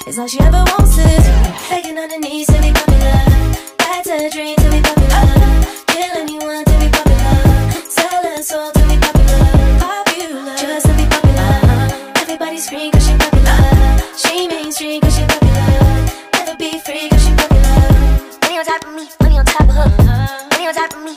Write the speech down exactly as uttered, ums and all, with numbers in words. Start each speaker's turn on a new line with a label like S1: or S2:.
S1: It's all she ever wants is begging on her knees to be popular. That's a dream to be popular. Kill anyone to be popular. Sell her soul to be popular. Popular, just to be popular. Everybody scream cause she popular. She mainstream cause she popular. Never be free cause she popular. Money on top of me, money on top of her. Money on top of me.